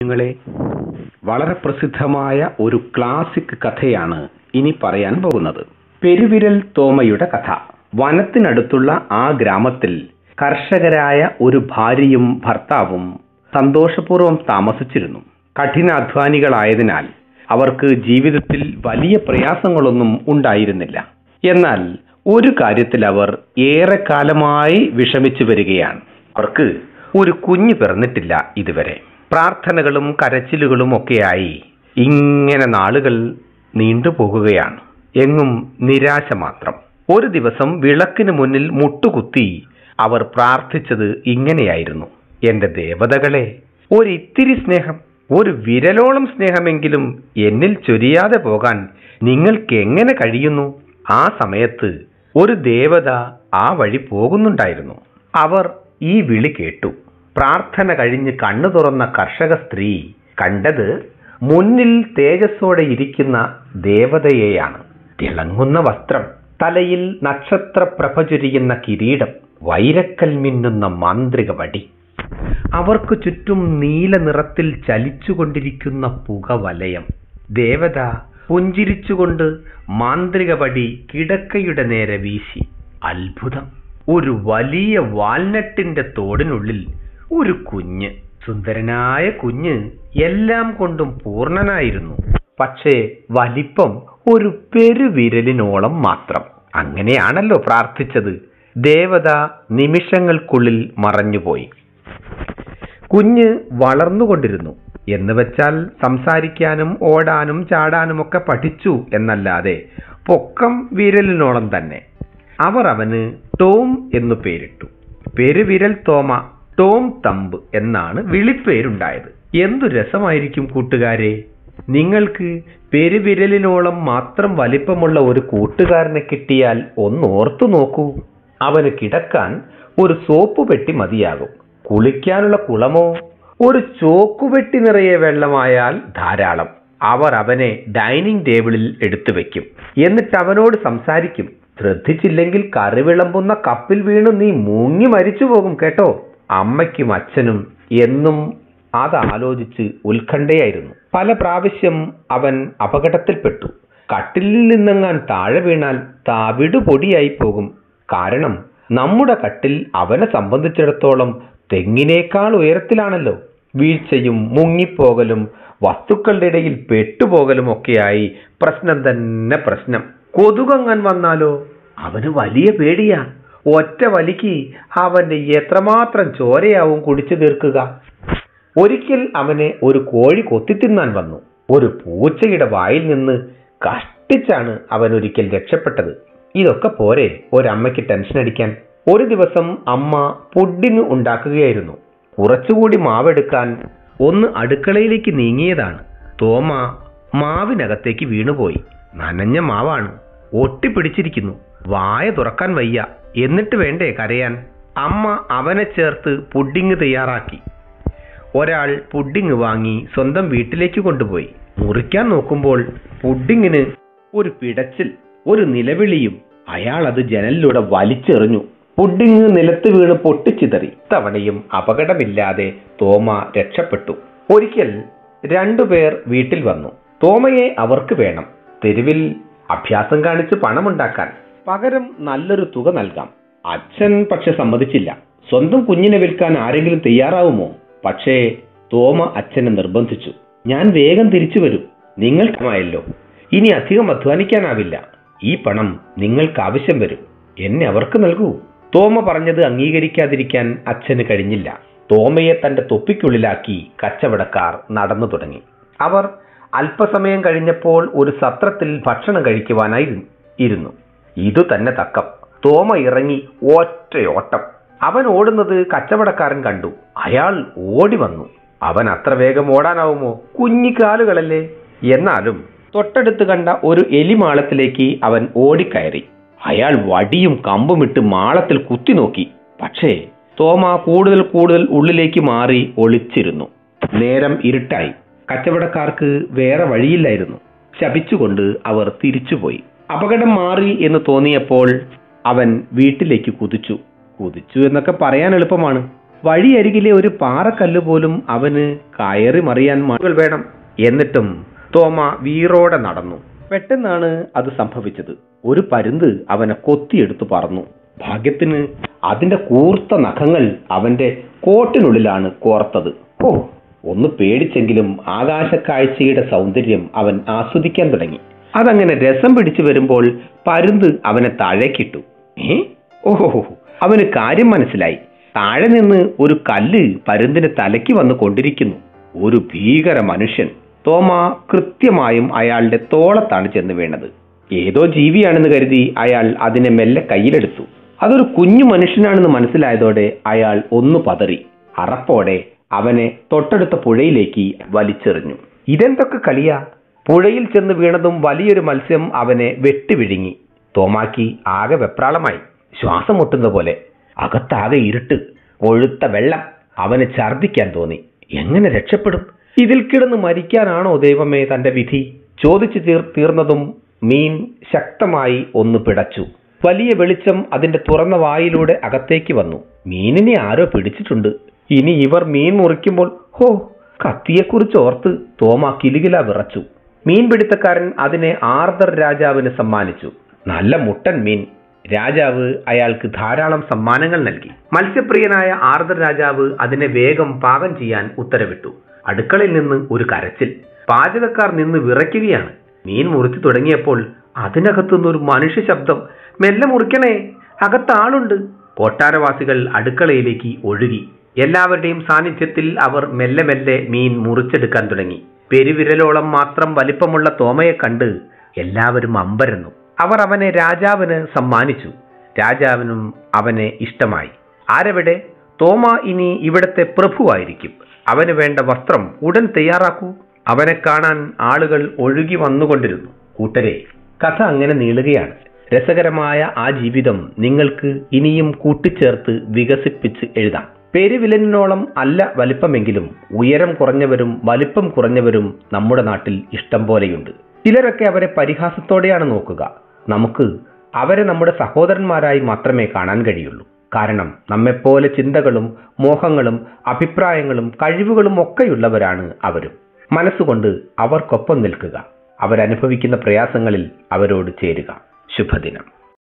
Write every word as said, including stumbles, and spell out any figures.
കുഞ്ഞുങ്ങളെ, വളരെ പ്രസിദ്ധമായ ഒരു ക്ലാസിക് കഥയാണ് ഇനി പറയാൻ പോകുന്നത്. പെരുവിരൽ തോമയുടെ കഥ. വനത്തിനടുത്തുള്ള ആ ഗ്രാമത്തിൽ കർഷകരായ ഒരു ഭാര്യയും ഭർത്താവും സന്തോഷപൂർവ്വം താമസിച്ചിരുന്നു. കഠിനാധ്വാനികളായതിനാൽ അവർക്ക് ജീവിതത്തിൽ വലിയ പ്രയാസങ്ങളൊന്നും ഉണ്ടായിരുന്നില്ല. എന്നാൽ ഒരു കാര്യത്തിൽ അവർ ഏറെക്കാലമായി വിഷമിച്ചു വരികയാണ്. അവർക്ക് ഒരു കുഞ്ഞ് പിറന്നിട്ടില്ല ഇതുവരെ. പ്രാർത്ഥനകളും കരച്ചിലുകളും ഒക്കെയായി ഇങ്ങനെ നാളുകൾ നീണ്ടുപോകുകയാണ്. എങ്ങും നിരാശ മാത്രം. ഒരു ദിവസം വിളക്കിന് മുന്നിൽ മുട്ടുകുത്തി അവർ പ്രാർത്ഥിച്ചത് ഇങ്ങനെയായിരുന്നു: എന്റെ ദേവതകളെ, ഒരിത്തിരി സ്നേഹം, ഒരു വിരലോളം സ്നേഹമെങ്കിലും എന്നിൽ ചൊരിയാതെ പോകാൻ നിങ്ങൾക്ക് എങ്ങനെ കഴിയുന്നു? ആ സമയത്ത് ഒരു ദേവത ആ വഴി പോകുന്നുണ്ടായിരുന്നു. അവർ ഈ വിളി കേട്ടു. പ്രാർത്ഥന കഴിഞ്ഞ് കണ്ണു തുറന്ന കർഷക സ്ത്രീ കണ്ടത് മുന്നിൽ തേജസ്സോടെ ഇരിക്കുന്ന ദേവതയെയാണ്. തിളങ്ങുന്ന വസ്ത്രം, തലയിൽ നക്ഷത്രപ്രഭ ചൊരിയുന്ന കിരീടം, വൈരക്കൽ മിന്നുന്ന മാന്ത്രിക വടി, അവർക്ക് ചുറ്റും നീല നിറത്തിൽ ചലിച്ചുകൊണ്ടിരിക്കുന്ന പുകവലയം. ദേവത പുഞ്ചിരിച്ചുകൊണ്ട് മാന്ത്രിക വടി കിടക്കയുടെ നേരെ വീശി. അത്ഭുതം! ഒരു വലിയ വാൽനട്ടിന്റെ തോടിനുള്ളിൽ ഒരു കുഞ്ഞ്. സുന്ദരനായ കുഞ്ഞ് എല്ലാം കൊണ്ടും പൂർണ്ണനായിരുന്നു. പക്ഷേ വലിപ്പം ഒരു പെരുവിരലിനോളം മാത്രം. അങ്ങനെയാണല്ലോ പ്രാർത്ഥിച്ചത്. ദേവത നിമിഷങ്ങൾക്കുള്ളിൽ മറഞ്ഞുപോയി. കുഞ്ഞ് വളർന്നുകൊണ്ടിരുന്നു. എന്ന് വെച്ചാൽ സംസാരിക്കാനും ഓടാനും ചാടാനും ഒക്കെ പഠിച്ചു എന്നല്ലാതെ പൊക്കം വിരലിനോളം തന്നെ. അവർ അവന് ടോം എന്നു പേരിട്ടു. പെരുവിരൽ തോമ, ടോം തമ്പ് എന്നാണ് വിളിപ്പേരുണ്ടായത്. എന്തു രസമായിരിക്കും കൂട്ടുകാരെ! നിങ്ങൾക്ക് പെരുവിരലിനോളം മാത്രം വലിപ്പമുള്ള ഒരു കൂട്ടുകാരനെ കിട്ടിയാൽ ഒന്നോർത്തു നോക്കൂ. അവന് കിടക്കാൻ ഒരു സോപ്പ് പെട്ടി മതിയാകും. കുളിക്കാനുള്ള കുളമോ ഒരു ചോക്കുപെട്ടി നിറയെ വെള്ളമായാൽ ധാരാളം. അവർ അവനെ ഡൈനിങ് ടേബിളിൽ എടുത്തു വെക്കും. എന്നിട്ട് അവനോട് സംസാരിക്കും. ശ്രദ്ധിച്ചില്ലെങ്കിൽ കറി വിളമ്പുന്ന കപ്പിൽ വീണു നീ മുങ്ങി മരിച്ചു പോകും കേട്ടോ. അമ്മയ്ക്കും അച്ഛനും എന്നും അതാലോചിച്ച് ഉത്കണ്ഠയായിരുന്നു. പല പ്രാവശ്യം അവൻ അപകടത്തിൽപ്പെട്ടു. കട്ടിലിൽ നിന്നെങ്ങാൻ താഴെ വീണാൽ തവിടു പൊടിയായി പോകും. കാരണം നമ്മുടെ കട്ടിൽ അവനെ സംബന്ധിച്ചിടത്തോളം തെങ്ങിനേക്കാൾ ഉയരത്തിലാണല്ലോ. വീഴ്ചയും മുങ്ങിപ്പോകലും വസ്തുക്കളുടെ ഇടയിൽ പെട്ടുപോകലും ഒക്കെയായി പ്രശ്നം തന്നെ പ്രശ്നം. കൊതുകങ്ങാൻ വന്നാലോ അവന് വലിയ പേടിയാ. ഒറ്റ വലിക്ക് അവന്റെ എത്രമാത്രം ചോരയാവും കുടിച്ചു തീർക്കുക. ഒരിക്കൽ അവനെ ഒരു കോഴി കൊത്തിത്തിന്നാൻ വന്നു. ഒരു പൂച്ചയുടെ വായിൽ നിന്ന് കഷ്ടിച്ചാണ് അവൻ ഒരിക്കൽ രക്ഷപ്പെട്ടത്. ഇതൊക്കെ പോരെ ഒരമ്മയ്ക്ക് ടെൻഷൻ അടിക്കാൻ. ഒരു ദിവസം അമ്മ പുഡിംഗ് ഉണ്ടാക്കുകയായിരുന്നു. കുറച്ചുകൂടി മാവെടുക്കാൻ ഒന്ന് അടുക്കളയിലേക്ക് നീങ്ങിയതാണ്. തോമ മാവിനകത്തേക്ക് വീണുപോയി. നനഞ്ഞ മാവാണ്, ഒട്ടിപ്പിടിച്ചിരിക്കുന്നു. വായ തുറക്കാൻ വയ്യ. എന്നിട്ട് വേണ്ടേ കരയാൻ? അമ്മ അവനെ ചേർത്ത് പുഡിംഗ് തയ്യാറാക്കി. ഒരാൾ പുഡിംഗ് വാങ്ങി സ്വന്തം വീട്ടിലേക്ക് കൊണ്ടുപോയി. മുറിക്കാൻ നോക്കുമ്പോൾ പുഡിങ്ങിന് ഒരു പിടച്ചിൽ, ഒരു നിലവിളിയും. അയാൾ അത് ജനലിലൂടെ വലിച്ചെറിഞ്ഞു. പുഡിങ് നിലത്ത് വീണ് പൊട്ടിച്ചിതറി. തവണയും അപകടമില്ലാതെ തോമ രക്ഷപ്പെട്ടു. ഒരിക്കൽ രണ്ടുപേർ വീട്ടിൽ വന്നു. തോമയെ അവർക്ക് വേണം. തെരുവിൽ അഭ്യാസം കാണിച്ച് പണമുണ്ടാക്കാൻ. പകരം നല്ലൊരു തുക നൽകാം. അച്ഛൻ പക്ഷെ സമ്മതിച്ചില്ല. സ്വന്തം കുഞ്ഞിനെ വിൽക്കാൻ ആരെങ്കിലും തയ്യാറാവുമോ? പക്ഷേ തോമ അച്ഛനെ നിർബന്ധിച്ചു. ഞാൻ വേഗം തിരിച്ചു വരും. നിങ്ങൾക്കായല്ലോ. ഇനി അധികം അധ്വാനിക്കാനാവില്ല. ഈ പണം നിങ്ങൾക്ക് ആവശ്യം വരും. എന്നെ അവർക്ക് നൽകൂ. തോമ പറഞ്ഞത് അംഗീകരിക്കാതിരിക്കാൻ അച്ഛന് കഴിഞ്ഞില്ല. തോമയെ തന്റെ തൊപ്പിക്കുള്ളിലാക്കി കച്ചവടക്കാർ നടന്നു തുടങ്ങി. അവർ അല്പസമയം കഴിഞ്ഞപ്പോൾ ഒരു സത്രത്തിൽ ഭക്ഷണം കഴിക്കുവാനായി ഇരുന്നു. ഇതു തന്നെ തക്കം. തോമ ഇറങ്ങി ഒറ്റയോട്ടം. അവൻ ഓടുന്നത് കച്ചവടക്കാരൻ കണ്ടു. അയാൾ ഓടി വന്നു. അവൻ അത്ര വേഗം ഓടാനാവുമോ? കുഞ്ഞിക്കാലുകളല്ലേ. എന്നാലും തൊട്ടടുത്ത് കണ്ട ഒരു എലിമാളത്തിലേക്ക് അവൻ ഓടിക്കയറി. അയാൾ വടിയും കമ്പുമിട്ട് മാളത്തിൽ കുത്തി നോക്കി. പക്ഷേ തോമ കൂടുതൽ കൂടുതൽ ഉള്ളിലേക്ക് മാറി ഒളിച്ചിരുന്നു. നേരം ഇരുട്ടായി. കച്ചവടക്കാർക്ക് വേറെ വഴിയില്ലായിരുന്നു. ശപിച്ചുകൊണ്ട് അവർ തിരിച്ചുപോയി. അപകടം മാറി എന്ന് തോന്നിയപ്പോൾ അവൻ വീട്ടിലേക്ക് കുതിച്ചു. കുതിച്ചു എന്നൊക്കെ പറയാൻ എളുപ്പമാണ്. വഴിയരികിലെ ഒരു പാറക്കല്ല് പോലും അവന് കയറി മറിയാൻ മകൾ വേണം. എന്നിട്ടും തോമ വീറോടെ നടന്നു. പെട്ടെന്നാണ് അത് സംഭവിച്ചത്. ഒരു പരുന്ത് അവനെ കൊത്തിയെടുത്തു പറന്നു. ഭാഗ്യത്തിന് അതിന്റെ കൂർത്ത നഖങ്ങൾ അവന്റെ കോട്ടിനുള്ളിലാണ് കോർത്തത്. ഓ, ഒന്ന് പേടിച്ചെങ്കിലും ആകാശക്കാഴ്ചയുടെ സൗന്ദര്യം അവൻ ആസ്വദിക്കാൻ തുടങ്ങി. അതങ്ങനെ രസം പിടിച്ചു വരുമ്പോൾ പരുന്ത് അവനെ താഴേക്കിട്ടു. ഏ ഓഹോ, അവന് കാര്യം മനസ്സിലായി. താഴെ നിന്ന് ഒരു കല്ല് പരുന്തിന് തലയ്ക്ക് വന്ന് കൊണ്ടിരിക്കുന്നു. ഒരു ഭീകര മനുഷ്യൻ. തോമ കൃത്യമായും അയാളുടെ തോളത്താണ് ചെന്ന് വീണത്. ഏതോ ജീവിയാണെന്ന് കരുതി അയാൾ അതിനെ മെല്ലെ കയ്യിലെടുത്തു. അതൊരു കുഞ്ഞു മനുഷ്യനാണെന്ന് മനസ്സിലായതോടെ അയാൾ ഒന്ന് പതറി. അറപ്പോടെ അവനെ തൊട്ടടുത്ത പുഴയിലേക്ക് വലിച്ചെറിഞ്ഞു. ഇതെന്തൊക്കെ കളിയാ! പുഴയിൽ ചെന്ന് വീണതും വലിയൊരു മത്സ്യം അവനെ വെട്ടിവിഴുങ്ങി. തോമാക്ക് ആകെ വെപ്രാളമായി. ശ്വാസം മുട്ടുന്ന പോലെ. അകത്താകെ ഇരുട്ട്, കൊഴുത്ത വെള്ളം. അവന് ഛർദ്ദിക്കാൻ തോന്നി. എങ്ങനെ രക്ഷപ്പെടും? ഇതിൽ കിടന്ന് മരിക്കാനാണോ ദൈവമേ തന്റെ വിധി? ചോദിച്ചു തീർ തീർന്നതും മീൻ ശക്തമായി ഒന്ന് പിടച്ചു. വലിയ വെളിച്ചം അതിന്റെ തുറന്ന വായിലൂടെ അകത്തേക്ക് വന്നു. മീനിനെ ആരോ പിടിച്ചിട്ടുണ്ട്. ഇനി ഇവർ മീൻ മുറിക്കുമ്പോൾ ഹോ, കത്തിയെക്കുറിച്ച് ഓർത്ത് തോമ കിലുകില വിറച്ചു. മീൻപിടുത്തക്കാരൻ അതിനെ ആർദർ രാജാവിന് സമ്മാനിച്ചു. നല്ല മുട്ടൻ മീൻ. രാജാവ് അയാൾക്ക് ധാരാളം സമ്മാനങ്ങൾ നൽകി. മത്സ്യപ്രിയനായ ആർദർ രാജാവ് അതിനെ വേഗം പാകം ചെയ്യാൻ ഉത്തരവിട്ടു. അടുക്കളയിൽ നിന്ന് ഒരു കരച്ചിൽ. പാചകക്കാർ നിന്ന് വിറയ്ക്കുകയാണ്. മീൻ മുറിച്ചു തുടങ്ങിയപ്പോൾ അതിനകത്തുനിന്നൊരു മനുഷ്യ ശബ്ദം. മെല്ലെ മുറിക്കണേ, അകത്താളുണ്ട്. കൊട്ടാരവാസികൾ അടുക്കളയിലേക്ക് ഒഴുകി. എല്ലാവരുടെയും സാന്നിധ്യത്തിൽ അവർ മെല്ലെ മെല്ലെ മീൻ മുറിച്ചെടുക്കാൻ തുടങ്ങി. പെരുവിരലോളം മാത്രം വലിപ്പമുള്ള തോമയെ കണ്ട് എല്ലാവരും അമ്പരന്നു. അവർ അവനെ രാജാവിന് സമ്മാനിച്ചു. രാജാവിനും അവനെ ഇഷ്ടമായി. ആരെവിടെ? തോമ ഇനി ഇവിടത്തെ പ്രഭുവായിരിക്കും. അവന് വേണ്ട വസ്ത്രം ഉടൻ തയ്യാറാക്കൂ. അവനെ കാണാൻ ആളുകൾ ഒഴുകി വന്നുകൊണ്ടിരുന്നു. കൂട്ടരെ, കഥ അങ്ങനെ നീളുകയാണ്. രസകരമായ ആ ജീവിതം നിങ്ങൾക്ക് ഇനിയും കൂട്ടിച്ചേർത്ത് വികസിപ്പിച്ച് എഴുതാം. പെരുവിലനോളം അല്ല വലിപ്പമെങ്കിലും ഉയരം കുറഞ്ഞവരും വലിപ്പം കുറഞ്ഞവരും നമ്മുടെ നാട്ടിൽ ഇഷ്ടം പോലെയുണ്ട്. ചിലരൊക്കെ അവരെ പരിഹാസത്തോടെയാണ് നോക്കുക. നമുക്ക് അവരെ നമ്മുടെ സഹോദരന്മാരായി മാത്രമേ കാണാൻ കഴിയുള്ളൂ. കാരണം നമ്മെപ്പോലെ ചിന്തകളും മോഹങ്ങളും അഭിപ്രായങ്ങളും കഴിവുകളും ഒക്കെയുള്ളവരാണ് അവരും. മനസ്സുകൊണ്ട് അവർക്കൊപ്പം നിൽക്കുക. അവരനുഭവിക്കുന്ന പ്രയാസങ്ങളിൽ അവരോട് ചേരുക. ശുഭദിനം.